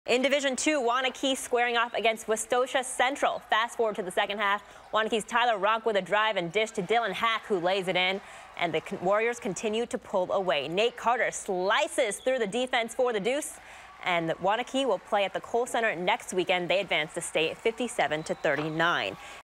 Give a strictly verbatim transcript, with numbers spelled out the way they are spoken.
In Division two, Waunakee squaring off against Westosha Central. Fast forward to the second half. Waunakee's Tyler Ronk with a drive and dish to Dylan Hack, who lays it in. And the Warriors continue to pull away. Nate Carter slices through the defense for the deuce. And Waunakee will play at the Kohl Center next weekend. They advance to state fifty-seven to thirty-nine.